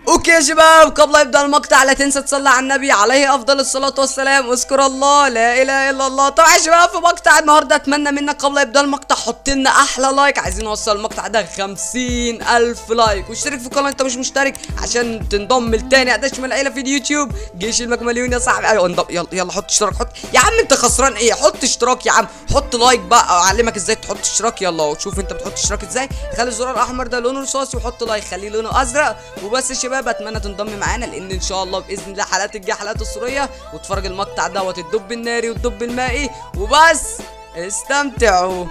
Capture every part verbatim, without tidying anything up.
اوكي يا شباب، قبل ما يبدا المقطع لا تنسى تصلي على النبي عليه افضل الصلاه والسلام، اذكر الله لا اله الا الله. طبعا يا شباب في مقطع النهارده اتمنى منك قبل ما يبدا المقطع حط لنا احلى لايك، عايزين نوصل المقطع ده خمسين الف لايك، واشترك في القناه انت مش مشترك عشان تنضم لتاني اداش من العيله في اليوتيوب جيش المكمليون يا صاحبي. ايوه انضم، يلا يلا حط اشتراك، حط يا عم، انت خسران ايه؟ حط اشتراك يا عم، حط لايك بقى اعلمك ازاي تحط اشتراك. يلا شوف انت بتحط اشتراك ازاي، خلي الزرار الاحمر ده لونه رصاصي وحط لايك خليه لونه ازرق وبس. يا شباب اتمنى تنضم معانا لان ان شاء الله باذن الله حلقات الجايه حلقات اسطوريه، واتفرج المقطع دوت الدب الناري والدب المائي وبس. استمتعوا.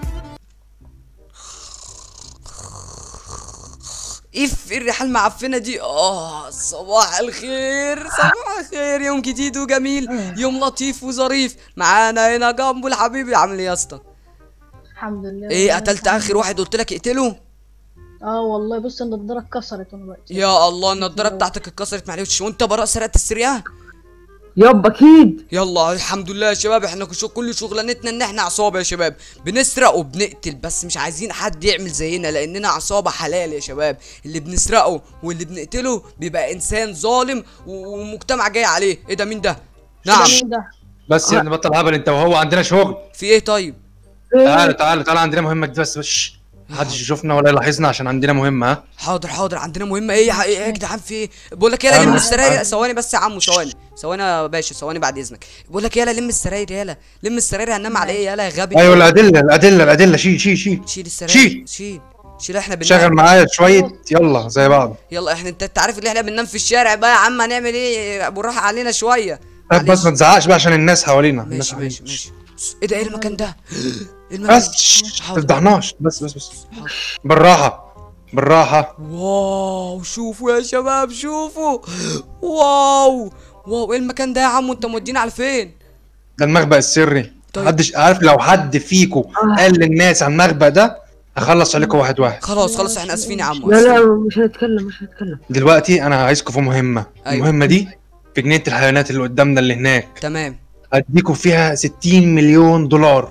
اف الريحه المعفنه دي. اه صباح الخير، صباح الخير، يوم جديد وجميل، يوم لطيف وظريف. معانا هنا جنبه الحبيبي. عامل ايه يا اسطى؟ الحمد لله. ايه قتلت اخر واحد قلت لك اقتله؟ اه والله بص النضاره اتكسرت وانا بقى. يا الله النضاره بتاعتك اتكسرت، معلش. وانت براء سرقت السرقه؟ ياب اكيد. يلا الحمد لله يا شباب، احنا كل شغلانتنا ان احنا عصابه يا شباب، بنسرق وبنقتل، بس مش عايزين حد يعمل زينا لاننا عصابه حلال يا شباب. اللي بنسرقه واللي بنقتله بيبقى انسان ظالم ومجتمع جاي عليه. ايه ده؟ مين ده؟ نعم مين ده؟ بس يا ابني بطل هبل انت وهو، عندنا شغل. في ايه طيب؟ تعالى تعالى تعالى عندنا مهمه جديده، بس بس محدش يشوفنا ولا يلاحظنا عشان عندنا مهمه. ها حاضر حاضر، عندنا مهمه. ايه يا ايه يا جدعان؟ في ايه؟ بقول لك يلا لم السراير. ثواني بس يا عمو، ثواني ثواني يا باشا، ثواني بعد اذنك. بقول لك يلا لم السراير، يلا لم السراير. هننام على ايه يلا يا غبي؟ ايوه الادله الادله الادله، شيل شيل شيل شيل السراير، شيل شيل شيل. احنا بننام. شغل معايا شويه، يلا زي بعض. يلا احنا انت انت عارف ان احنا بننام في الشارع بقى يا عم، هنعمل ايه؟ بالراحه علينا شويه. طب بس ما تزعقش بقى عشان الناس حوالينا. ماشي ماشي ماشي. ايه ده؟ ايه المكان ده؟ ايه المكان؟ بس ما تفضحناش. بس بس بس بالراحه بالراحه. واو شوفوا يا شباب، شوفوا. واو واو، ايه المكان ده يا عم؟ انت مودينا على فين؟ ده المخبأ السري. طيب. محدش عارف، لو حد فيكم قال للناس عن المخبأ ده هخلص عليكم واحد واحد. خلاص خلاص احنا اسفين يا عم. لا لا مش هنتكلم مش هنتكلم. دلوقتي انا عايزكم في مهمه. أيوة. المهمه دي في جنينه الحيوانات اللي قدامنا اللي هناك. تمام. اديكم فيها ستين مليون دولار.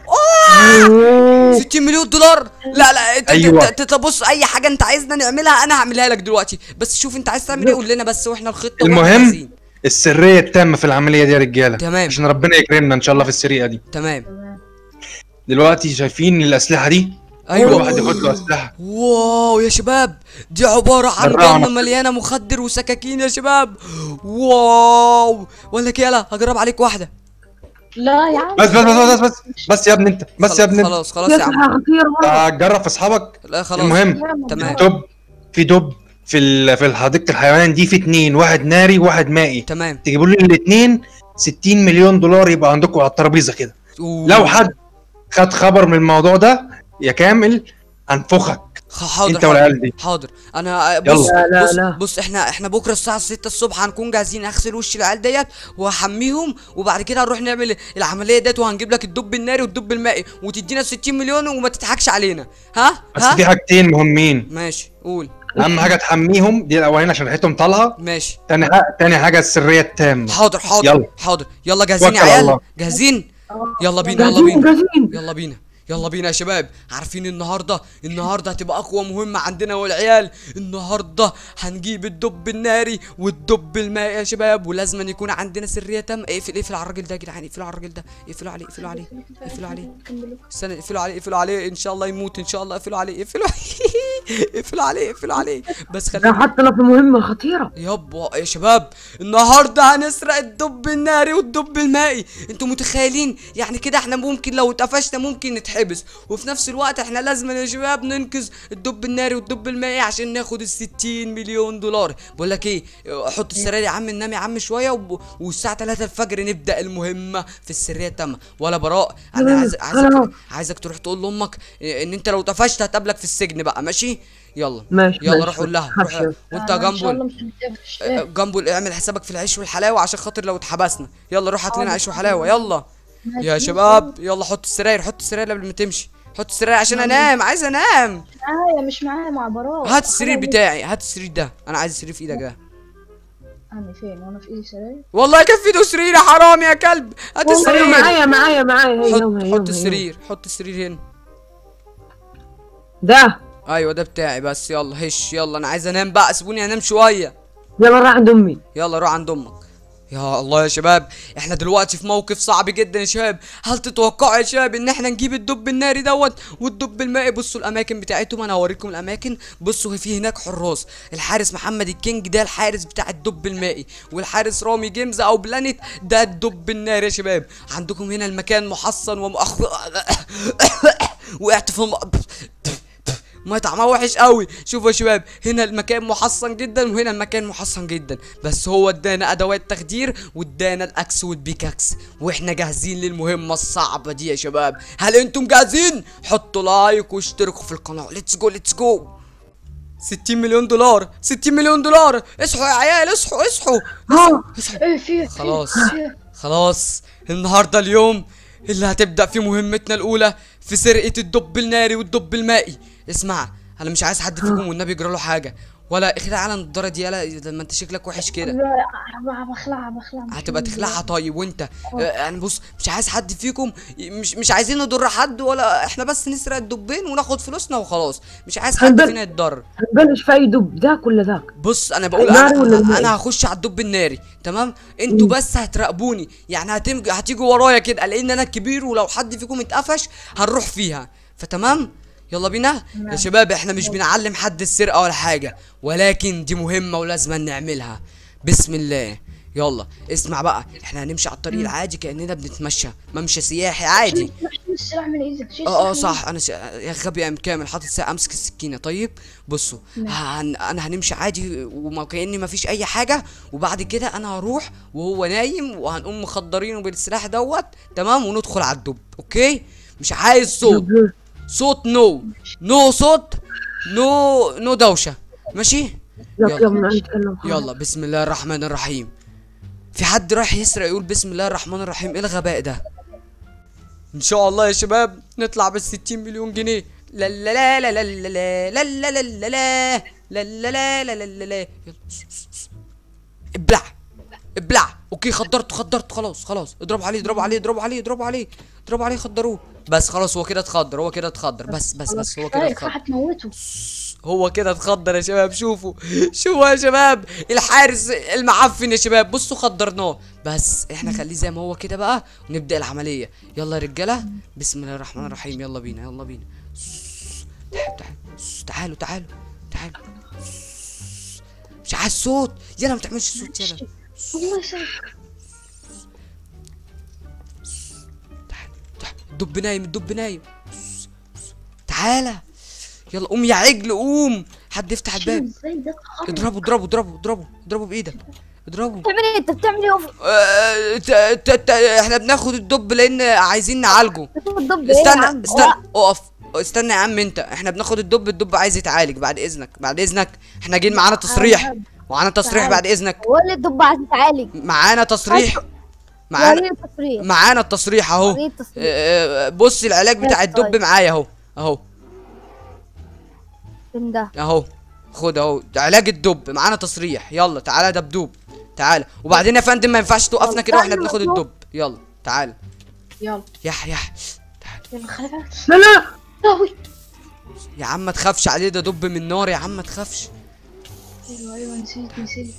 ستين مليون دولار؟ لا لا انت أيوة. انت بص، اي حاجه انت عايزنا نعملها انا هعملها لك دلوقتي، بس شوف انت عايز تعمل ايه قول لنا بس، واحنا الخطه. المهم السريه التامه في العمليه دي يا رجاله. تمام. عشان ربنا يكرمنا ان شاء الله في السرقه دي. تمام. دلوقتي شايفين الاسلحه دي؟ ايوه. كل واحد ياخد له اسلحه. واو يا شباب، دي عباره عن جنة مليانه مخدر وسكاكين يا شباب. واو ولا يلا هجرب عليك واحده. لا يا عم بس بس بس بس بس, بس يا ابني انت بس يا ابني انت. خلاص خلاص يا عم. هتجرب في اصحابك؟ لا خلاص. المهم تمام. دب في دب في في حديقه الحيوان دي، في اتنين، واحد ناري وواحد مائي. تمام. تجيبوا لي الاثنين ستين مليون دولار يبقى عندكم على الترابيزه كده. لو حد خد خبر من الموضوع ده يا كامل هنفخك. حاضر انت والعيال دي. حاضر. انا بص لا لا بص, لا. بص احنا احنا بكره الساعه ستة الصبح هنكون جاهزين، اغسل وش العيال ديت وهحميهم، وبعد كده هنروح نعمل العمليه ديت، وهنجيب لك الدب الناري والدب المائي وتدينا ستين مليون وما تضحكش علينا. ها بس ها في حاجتين مهمين. ماشي قول. اهم حاجه تحميهم، دي الاولانيه عشان ريحتهم طالعه. ماشي. تاني حاجه تاني حاجه السريه التامه. حاضر حاضر يلا. حاضر. يلا جاهزين يا عيال؟ الله. جاهزين؟ يلا بينا يلا بينا يلا بينا يلا بينا يا شباب. عارفين النهارده النهارده هتبقى اقوى مهمه عندنا والعيال. النهارده هنجيب الدب الناري والدب المائي يا شباب، ولازم يكون عندنا سريه تامه. اقفل اقفل على الراجل ده يا جدعان، اقفلوا على الراجل ده، اقفلوا عليه اقفلوا عليه اقفلوا عليه استنى، اقفلوا عليه اقفلوا عليه ان شاء الله يموت ان شاء الله. اقفلوا عليه اقفلوا اقفلوا عليه اقفلوا عليه بس ده خلينا. حطنا في مهمه خطيره يابا يا شباب النهارده هنسرق الدب الناري والدب المائي. انتوا متخيلين يعني كده احنا ممكن لو اتقفشنا ممكن نتحبس، وفي نفس الوقت احنا لازم يا شباب ننقذ الدب الناري والدب المائي عشان ناخد ال ستين مليون دولار. بقول لك ايه، حط السراير يا عم، ننام يا عم شويه وب... والساعه تلاتة الفجر نبدا المهمه في السريه التامه. ولا براء انا عايز عايزك عايزك تروح تقول لامك ان انت لو اتقفشت هتقابلك في السجن بقى. ماشي يلا ماشي يلا ماشي. روح قول لها روح. وانت جنبه جنبه اعمل حسابك في العيش والحلاوه عشان خاطر لو اتحبسنا. يلا روح هات لنا عيش وحلاوه يلا يا شباب. يلا حط السراير حط السراير قبل ما تمشي، حط السراير عشان انام، عايز انام. معايا مش معايا مع براء. هات السرير بتاعي، هات السرير ده، انا عايز السرير في ايدك ده. انا فين وانا في ايدي سراير؟ والله كان في ايده سرير يا حرام يا كلب. هات السرير. معايا معايا معايا. حط حط السرير حط السرير هنا. ده ايوه ده بتاعي بس. يلا هش يلا انا عايز انام بقى، سيبوني انام شويه. يلا راح عند امي. يلا روح عند امك. يا الله يا شباب، احنا دلوقتي في موقف صعب جدا يا شباب. هل تتوقعوا يا شباب ان احنا نجيب الدب الناري دوت والدب المائي؟ بصوا الاماكن بتاعتهم، انا هوريكم الاماكن. بصوا في هناك حراس، الحارس محمد الكينج ده الحارس بتاع الدب المائي، والحارس رامي جيمز او بلانيت ده الدب الناري يا شباب. عندكم هنا المكان محصن ومؤخ وقعت في الم... ما طعمها وحش قوي. شوفوا يا شباب، هنا المكان محصن جدا وهنا المكان محصن جدا، بس هو ادانا ادوات تخدير وادانا الاكس والبيكاكس، واحنا جاهزين للمهمه الصعبه دي يا شباب. هل انتم جاهزين؟ حطوا لايك واشتركوا في القناه. ليتس جو ليتس جو. ستين مليون دولار، ستين مليون دولار. اصحوا يا عيال، اصحوا اصحوا ها اصحوا. ايه في خلاص في- خلاص، النهارده اليوم اللي هتبدأ فيه مهمتنا الأولى في سرقة الدب الناري والدب المائي. اسمع، أنا مش عايز حد فيكم والنبي يجرى له حاجة، ولا اخلع على النضارة دي يالا لما انت شكلك وحش كده. لا، بخلعها بخلعها هتبقى تخلعها طيب. وانت آه، يعني بص، مش عايز حد فيكم، مش مش عايزين نضر حد، ولا احنا بس نسرق الدبين وناخد فلوسنا وخلاص. مش عايز حد هنبل- فينا يتضرر. هنبلش في اي دب، ذاك ولا ذاك؟ بص انا بقول الناري ولا انا, المائي؟ أنا هخش على الدب الناري تمام. انتوا بس هتراقبوني، يعني هتمج... هتيجوا ورايا كده، لان انا الكبير ولو حد فيكم اتقفش هنروح فيها. فتمام، يلا بينا يا شباب. احنا مش بنعلم حد السرقه ولا حاجه، ولكن دي مهمه ولازم نعملها. بسم الله. يلا اسمع بقى، احنا هنمشي على الطريق العادي كاننا بنتمشى ممشى سياحي عادي. شيل السلاح من ايدك، شيل اه اه السلاح من صح، انا س... يا غبي يا كامل حاطط ساعة امسك السكينه. طيب بصوا، هن... انا هنمشي عادي وما كاني ما فيش اي حاجه، وبعد كده انا هروح وهو نايم وهنقوم مخدرينه بالسلاح دوت تمام، وندخل على الدب. اوكي، مش عايز صوت، صوت نو نو صوت، نو نو دوشه. ماشي يلا يلا. يلا نتكلم. يلا بسم الله الرحمن الرحيم. في حد رايح يسرق يقول بسم الله الرحمن الرحيم؟ ايه الغباء ده؟ ان شاء الله يا شباب نطلع بال ستين مليون جنيه. لا لا لا لا لا لا لا لا لا لا لا لا لا لا لا لا لا. يلا. ابلع ابلع. اوكي خدرته خدرته خلاص خلاص. اضربوا عليه اضربوا عليه اضربوا عليه اضربوا عليه اضربوا عليه خدروه. بس خلاص هو كده اتخدر، هو كده اتخدر. بس بس بس هو كده كفايه اتخدر. هتموته. هو كده اتخدر يا شباب. شوفوا شوفوا يا شباب الحارس المعفن يا شباب. بصوا خدرناه، بس احنا خليه زي ما هو كده بقى ونبدأ العملية. يلا يا رجالة، بسم الله الرحمن الرحيم. يلا بينا يلا بينا. تعالوا تعالوا تعالوا تعالوا. مش عايز صوت، يلا ما تعملش صوت يلا. الله يسامحك. تعال تعال. الدب نايم الدب نايم. تعالى يلا قوم يا عجل قوم. حد يفتح الباب. ازاي ده اتخرج؟ اضربه اضربه اضربه اضربه اضربه بايدك. اضربه. بتعمل ايه؟ انت بتعمل ايه؟ اوف. آه، ت- ت- ت- احنا بناخد الدب لان عايزين نعالجه. الضب ايه يا استنى عم؟ استنى اقف. استنى يا عم انت، احنا بناخد الدب، الدب عايز يتعالج. بعد اذنك بعد اذنك احنا جايين معانا تصريح، معانا تصريح بعد اذنك. هو اللي الضب عايز يتعالج. معانا تصريح، وريني معانا التصريح. معانا التصريح اهو. وريني التصريح. آه، بص العلاج بتاع طيب. الدب معايا اهو اهو فين ده؟ اهو. خد اهو علاج الدب، معانا تصريح. يلا تعالى يا دبدوب تعالى. وبعدين يا فندم ما ينفعش توقفنا كده واحنا بناخد الدب. يلا تعالى يلا يح يح. يلا خلي بالك. لا لا لهوي. يا عم ما تخافش عليه، ده دب من نار يا عم ما تخافش. ايوه ايوه نسيت نسيت.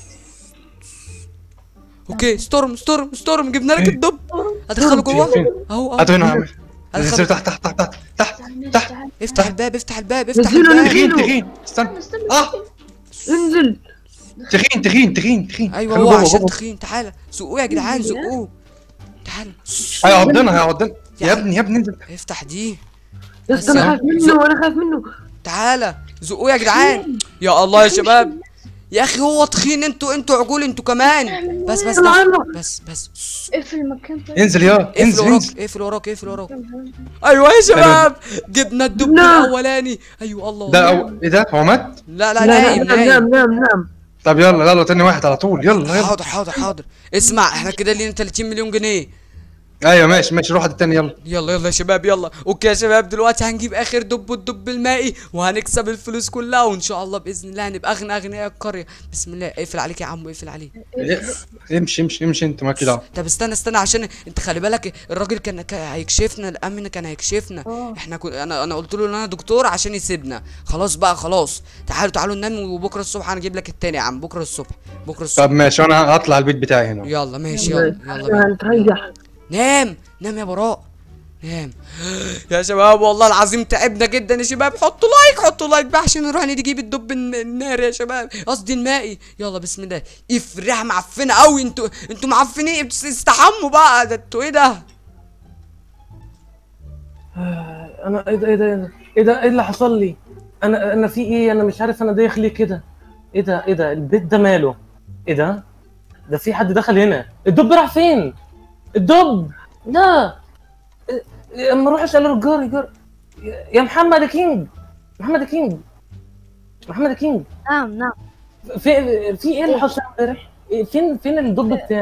اوكي ستورم ستورم ستورم جبنا لك إيه؟ الدب. هدخله جوه فين؟ اهو اهو. هاتوا هنا يا عم. هدخله. نزل تحت تحت تحت تحت تعال تحت. تعال. افتح الباب افتح الباب افتح نزلوا الباب. تخين نزلوا. تخين استنى. استنى اه انزل. تخين تخين تخين تخين. ايوه خلوه هو جوه، عشان جوه. تخين. تعالى زقوه يا جدعان زقوه. تعالى هيعضنا هيعضنا يا يا عم. ابني يا ابني انزل. افتح دي. يا اسطى انا خايف منه انا خايف منه. تعالى زقوه يا جدعان. يا الله يا شباب يا اخي هو تخين. انتوا انتوا عجول انتوا كمان. بس بس يلا بس يلا. بس بس اقفل المكان طيب. انزل يا اقفل انزل وراك انزل. اقفل وراك اقفل وراك. ايوه يا شباب جبنا الدب لا. الاولاني. ايوه الله. ده أو... ايه ده هو مات؟ لا لا لا نايم لا نايم. نام نام نام. طب يلا يلا تاني واحد على طول يلا يلا. حاضر حاضر حاضر. اسمع احنا كده لينا تلاتين مليون جنيه. ايوه ماشي ماشي، روح التاني يلا. يلا يلا يا شباب يلا. اوكي يا شباب دلوقتي هنجيب اخر دب، الدب المائي، وهنكسب الفلوس كلها، وان شاء الله باذن الله هنبقى اغنى اغنياء القريه. بسم الله. اقفل عليك يا عمو، اقفل عليه. امشي امشي امشي انت مالك دعوه. طب استنى استنى عشان انت خلي بالك، الراجل كان كان هيكشفنا، الامن كان هيكشفنا. اه. احنا كن... انا انا قلت له ان انا دكتور عشان يسيبنا. خلاص بقى خلاص، تعالوا تعالوا ننام، وبكره الصبح هنجيب لك التاني يا عم. بكره الصبح، بكره الصبح. طب ماشي، انا هطلع البيت بتاعي هنا. يلا ماشي يلا يلا بينا. هنتريح. نام نام يا براء، نام. يا شباب والله العظيم تعبنا جدا يا شباب. حطوا لايك حطوا لايك بقى عشان نروح نجيب الدب الن- النار يا شباب، قصدي المائي. يلا بسم الله. افرح معفنه قوي، انتوا انتوا معفنين، استحموا بقى. ده انتوا ايه ده؟ انا ايه ده ايه ده ايه ده ايه ده ايه اللي حصل لي؟ انا انا في ايه؟ انا مش عارف انا داخل ليه كده. ايه ده ايه ده البيت ده ماله؟ ايه ده؟ ده في حد دخل هنا. الدب راح فين؟ الدب لا. إيه- اما اروح اسال الجار جار يا محمد يا كينج، محمد يا كينج، محمد يا كينج، نعم نعم. في في ايه اللي حصل امبارح؟ إيه، فين فين الدب بتاعي؟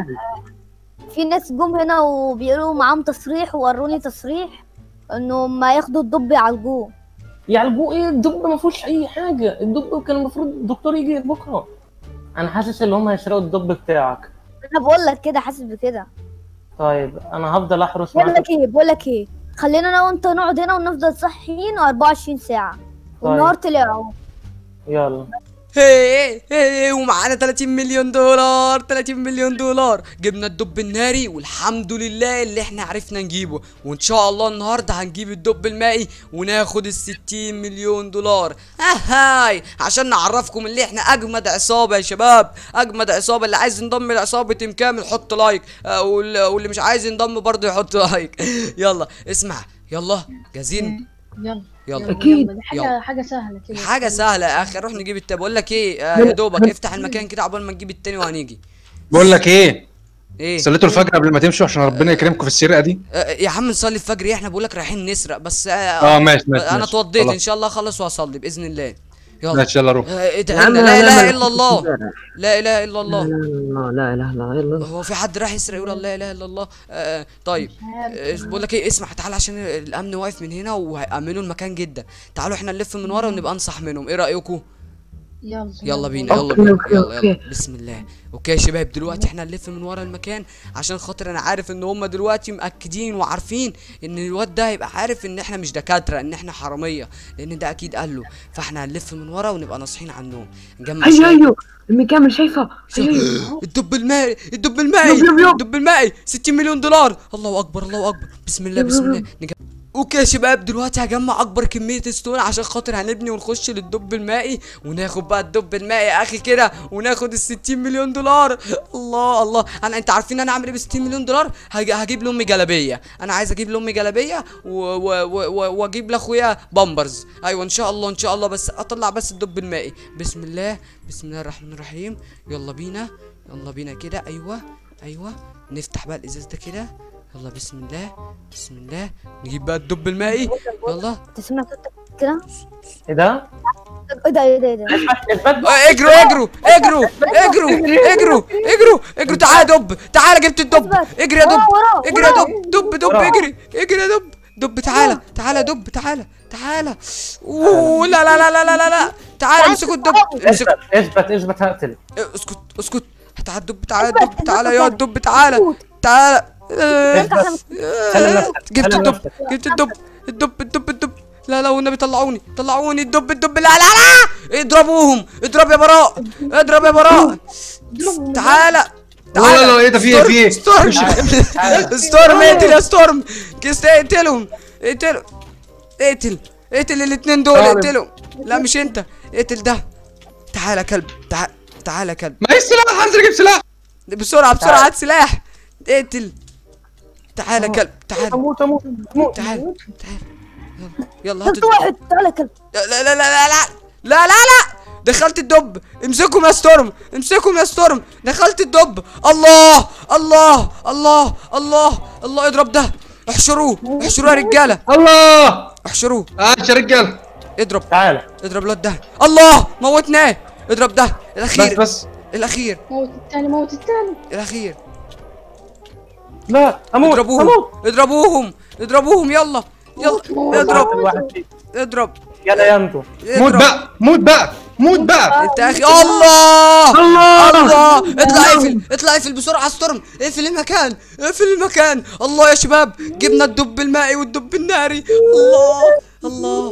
في ناس جم هنا وبيقولوا معاهم تصريح، ووروني تصريح انهم ما ياخدوا الدب يعالجوه. يعالجوه ايه؟ الدب ما فيهوش اي حاجه، الدب كان المفروض الدكتور يجي بكره. انا حاسس ان هم هيسرقوا الدب بتاعك. انا بقول لك كده، حاسس بكده. طيب انا هفضل احرس بقول معاك. لك ايه بقول لك ايه خلينا انا وانت نقعد هنا ونفضل صاحيين أربعة وعشرين ساعه، والنهار طلع اهو. يلا. هي هي ومعانا تلاتين مليون دولار، تلاتين مليون دولار. جبنا الدب الناري والحمد لله اللي احنا عرفنا نجيبه، وان شاء الله النهارده هنجيب الدب المائي وناخد ال ستين مليون دولار. هاي عشان نعرفكم اللي احنا اجمد عصابه يا شباب، اجمد عصابه. اللي عايز ينضم لعصابه تيم كامل حط لايك، آه، واللي واللي مش عايز ينضم برضه يحط لايك. يلا اسمع، يلا جاهزين؟ يلا يلا أكيد. دي حاجه يلا. حاجه سهله كده. حاجة سهلة يا أخي، نروح نجيب التاب. بقول لك إيه، آه يا دوبك افتح المكان كده عقبال ما نجيب التاني وهنيجي. بقول لك ايه، إيه؟ صليتوا الفجر قبل ما تمشوا عشان ربنا يكرمكم في السرقه دي. آه يا عم نصلي الفجر إيه؟ إحنا بقول لك رايحين نسرق بس. آه, اه ماشي ماشي أنا ماشي. اتوضيت خلاص. إن شاء الله أخلص وأصلي بإذن الله. يلا ماشي يلا روح. آه ادعي يا عم لنا. لا لا، لا، إله لا. إلا الله، لا إله إلا لا الله. لا لا لا لا لا. هو في حد راح يسرق يقول لا إله إلا الله؟ آه طيب آه بقول لك إيه، اسمع تعال عشان الأمن واقف من هنا وهيأمنوا المكان جدا. تعالوا إحنا نلف من ورا ونبقى أنصح منهم، إيه رأيكم؟ يلا يلا بينا يلا أوكي، بينا أوكي، يلا يلا أوكي. بسم الله. اوكي يا شباب دلوقتي احنا هنلف من ورا المكان عشان خاطر انا عارف ان هم دلوقتي مأكدين وعارفين ان الواد ده هيبقى عارف ان احنا مش دكاتره، ان احنا حراميه، لان ده اكيد قال له. فاحنا هنلف من ورا ونبقى ناصحين عنهم. نجمع ايوه شوية. ايوه امي كامل شايفه. ايوه ايوه. الدب المائي، الدب المائي، يب يب يب. الدب المائي ستين مليون دولار. الله اكبر الله اكبر. بسم الله بسم الله. نجمع. اوكي يا شباب دلوقتي هجمع اكبر كميه ستون عشان خاطر هنبني ونخش للدب المائي وناخد بقى الدب المائي يا اخي كده، وناخد ال ستين مليون دولار. الله الله. انا انت عارفين انا اعمل ايه ب ستين مليون دولار؟ هج... هجيب لامي جلابيه. انا عايز اجيب لامي جلابيه و... و... و... واجيب لاخويا بامبرز. ايوه ان شاء الله ان شاء الله، بس اطلع بس الدب المائي. بسم الله بسم الله الرحمن الرحيم. يلا بينا يلا بينا كده. ايوه ايوه نفتح بقى الازاز ده كده. يلا بسم الله بسم الله. نجيب بقى الدب المائي. يلا تسمع صوتك كده؟ ايه ده؟ ايه ده ايه ده ايه ده؟ اثبت. آه، اجروا اجروا اجروا اجروا اجروا اجروا اجروا. تعالى يا دب تعالى، جبت الدب. اجري يا دب وراه، اجري يا وراه. دب دب دب وراه. اجري اجري يا دب دب. تعالى تعالى يا دب تعالى تعالى. اوه لا لا لا لا لا لا لا. تعالى امسكوا الدب امسكوا. اثبت اثبت اثبت هقتل. إيه، اسكت اسكت. تعالى الدب تعالى الدب تعالى يا الدب تعالى تعالى. آه، اثبت. سلم نفسك. جبت سلم الدب نفسك. جبت الدب الدب الدب الدب. لا لا والنبي طلعوني طلعوني الدب الدب. لا لا لا اضربوهم. اضرب يا براء اضرب يا براء. تعالى لا لا لا، ايه ده؟ في ايه؟ في ايه؟ ستورم ستورم اقتل يا ستورم. كيس اقتلهم اقتلهم. اقتل اقتل الاثنين دول ستورم. اقتلهم. لا مش انت، اقتل ده. تعالى يا كلب تعال تعالى يا كلب. معيش سلاح، هنزل اجيب سلاح. بسرعة بسرعة هات سلاح. اقتل. تعالى يا كلب تعالى اموت اموت اموت. تعالى تعالى. يلا يلا هات قلت واحد تعالى كلب. لا لا لا لا لا لا لا لا. دخلت الدب. امسكهم يا ستورم امسكهم يا ستورم. دخلت الدب. الله الله الله الله الله. اضرب ده. احشروه احشروه يا رجاله. الله احشروه. عاش يا رجال. اضرب تعالى. اضرب الواد ده. الله موتناه. اضرب ده بس الاخير بس الاخير موت التاني موت التاني. الاخير. لا اموت اضربوهم اموت. اضربوهم اضربوهم يلا يلا اضرب واحد فيك. اضرب يلا يا انتو. موت اضرب بقى موت بقى موت بقى. انت يا اخي. الله الله الله اطلع اقفل اطلع اقفل بسرعه ستورم. اقفل المكان اقفل المكان. الله يا شباب جبنا الدب المائي والدب الناري. الله الله.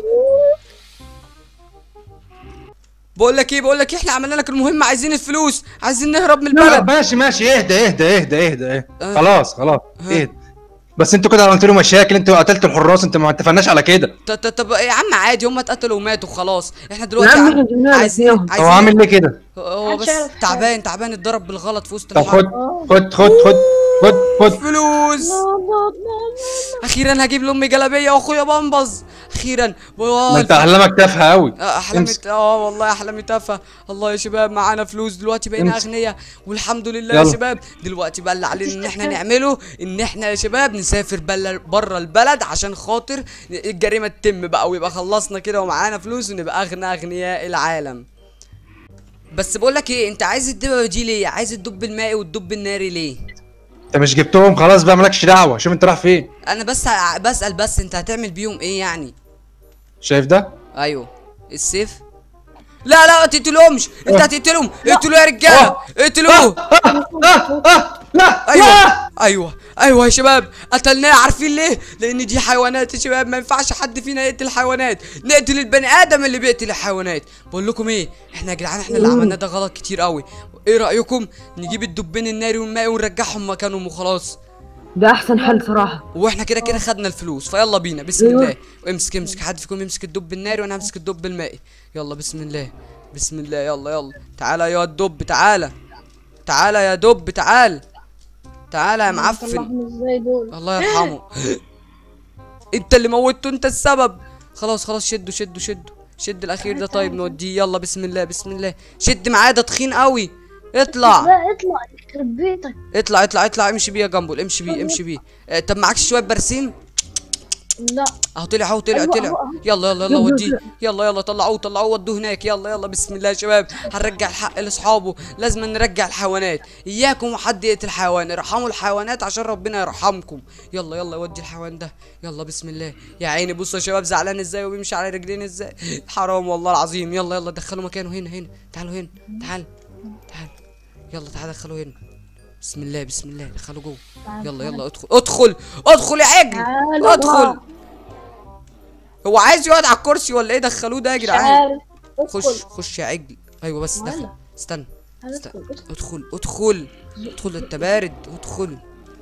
بقول لك ايه بقول لك إيه، احنا عملنا لك المهمه، عايزين الفلوس، عايزين نهرب من لا البلد. ماشي ماشي اهدى اهدى اهدى اهدى اهدى آه. خلاص خلاص ها. اهدى. بس انتوا كده عملتوا له مشاكل، انتوا قتلتوا الحراس، انتوا ما اتفقناش على كده. ط- ط- طب يا عم عادي، هم اتقتلوا وماتوا خلاص. احنا يا دلوقتي عم عم- احنا جبنا لك عايزين اياهم. هو عامل ليه كده؟ هو محدش بس يعرف حاجة. تعبان تعبان اتضرب بالغلط في وسط طب خد الحرب. خد خد خد خد خد. فلوس. اخيرا هجيب لامي جلابيه واخويا بامبز اخيرا. ما انت احلامك تافهه قوي. احلامي امسك. اه والله احلامي تافهه. الله يا شباب معانا فلوس دلوقتي، بقينا امسك. اغنياء والحمد لله يا يلا. شباب. دلوقتي بقى اللي علينا ان احنا نعمله ان احنا يا شباب نسافر بره البلد عشان خاطر الجريمه تتم بقى، ويبقى خلصنا كده ومعانا فلوس ونبقى اغنى اغنياء العالم. بس بقول لك ايه، انت عايز الدببه دي ليه؟ عايز الدب المائي والدب الناري ليه؟ انت مش جبتهم خلاص بقى، مالكش دعوه، شوف انت رايح فين. انا بس ه- بسأل بس، انت هتعمل بيهم ايه يعني؟ شايف ده؟ ايوه السيف. لا لا ما تقتلهمش، انت هتقتلهم. اقتلوه يا رجاله اقتلوه. آه آه لا ايوه لا. ايوه ايوه يا شباب قتلناه. عارفين ليه؟ لان دي حيوانات يا شباب، ما ينفعش حد فينا يقتل حيوانات، نقتل البني ادم اللي بيقتل الحيوانات. بقول لكم ايه، احنا يا جدعان احنا اللي عملناه ده غلط كتير قوي. ايه رايكم نجيب الدبين الناري والمائي ونرجعهم مكانهم وخلاص؟ ده احسن حل صراحه. واحنا كده كده خدنا الفلوس، فيلا بينا بسم أيوة. الله. امسك امسك حد فيكم يمسك الدب الناري وانا همسك الدب المائي. يلا بسم الله بسم الله. يلا يلا تعالى يا الدب، تعالى تعالى يا دب، تعال تعالى يا معفن. طلعهم ازاي دول؟ الله يرحمه. انت اللي موتته، انت السبب. خلاص خلاص شدوا شدوا شدوا شد الاخير ده. طيب نوديه. يلا بسم الله بسم الله. شد معاه ده تخين قوي. اطلع لا اطلع يخرب بيتك. اطلع اطلع اطلع امشي بيه يا جنبل، امشي بيه امشي بيه. اه طب معكش شويه برسيم؟ لا اهو طلع اهو طلع أيوة، طلع. أهو، أهو. يلا يلا يلا يلا، وديه. يلا. يلا يلا طلعوه طلعوه ودوه هناك. يلا يلا بسم الله يا شباب. هنرجع الحق لاصحابه، لازم نرجع الحيوانات. اياكم وحد يقتل حيوان، ارحموا الحيوانات عشان ربنا يرحمكم. يلا يلا ودي الحيوان ده. يلا بسم الله. يا عيني بصوا يا شباب زعلان ازاي وبيمشي على رجلين ازاي، حرام والله العظيم. يلا يلا دخلوا مكانه هنا هنا. تعالوا هنا تعال تعال. يلا تعال دخلوا هنا. بسم الله بسم الله دخلوا جوه. يلا يلا ادخل ادخل ادخل يا عجل تعالوا ادخل. بقى. هو عايز يقعد على الكرسي ولا ايه؟ دخلوه ده يا مش جدعان. عارف. خش ادخل. خش يا عجل. ايوه بس دخل. ولا. استنى تعال است- ادخل ادخل. ادخل ادخل ادخل انت بارد. ادخل.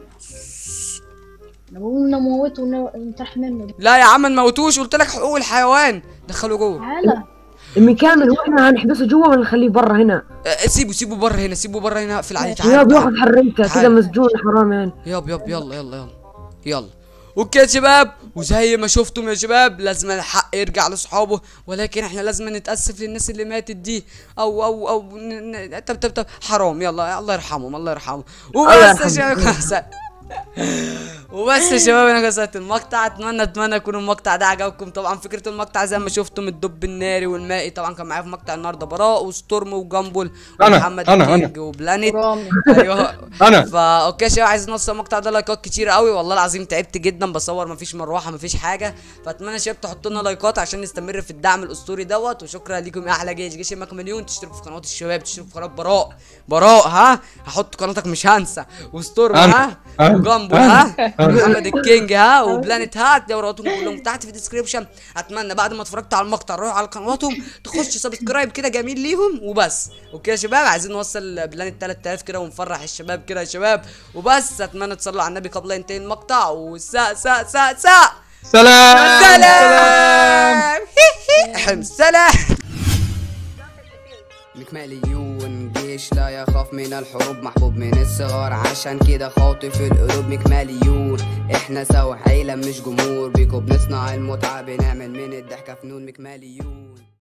انا بقول نموته وننتح منه. لا يا عم ما نموتوش، قلت لك حقوق الحيوان. دخلوا جوه. تعالى. المكان هو احنا هنحبسه جوا ولا نخليه برا هنا؟ أه، سيبه سيبه بره هنا، سيبه بره هنا. اقفل عليه. يا تعال بياخذ حريته تعال. كذا مسجون حرام يعني. ياب ياب يلا يلا يلا يلا. اوكي يا شباب، وزي ما شفتم يا شباب لازم الحق يرجع لاصحابه، ولكن احنا لازم نتاسف للناس اللي ماتت دي او او او ن- ن- طب طب طب حرام. يلا الله يرحمهم الله يرحمهم. وبس يا شباب وبس يا شباب انا قصدت المقطع. اتمنى اتمنى يكون المقطع ده عجبكم. طبعا فكره المقطع زي ما شفتم الدب الناري والمائي. طبعا كان معايا في مقطع النهارده براء وستورم وجامبل أنا، ومحمد أنا، الكينج وبلانيت. رامي. ايوه انا فا اوكي يا شباب، عايز نوصل المقطع ده لايكات كتير قوي. والله العظيم تعبت جدا بصور، مفيش مروحه مفيش حاجه. فاتمنى يا شباب تحطوا لنا لايكات عشان نستمر في الدعم الاسطوري دوت. وشكرا ليكم يا احلى جيش جيش معاكم مليون. تشتركوا في قنوات الشباب، تشتركوا في قناه براء براء ها، هحط قناتك مش هنسى. وستورم أنا، ها أنا، وجامبل أنا، ها ومحمد الكينج ها وبلانت ها. دوراتهم كلهم تحت في الديسكريبشن. اتمنى بعد ما اتفرجت على المقطع روحوا على قنواتهم تخش سبسكرايب كده جميل ليهم وبس. اوكي يا شباب، عايزين نوصل بلانت ثلاثة آلاف كده ونفرح الشباب كده يا شباب وبس. اتمنى تصلوا على النبي قبل ينتهي المقطع. وسا سا سا سا سلام سلام سلام. مكماليون جيش لا يخاف من الحروب، محبوب من الصغار عشان كده خاطف القلوب. مكماليون احنا سوا عيلة مش جمهور، بيكو بنصنع المتعة، بنعمل من الضحكة فنون. مكماليون.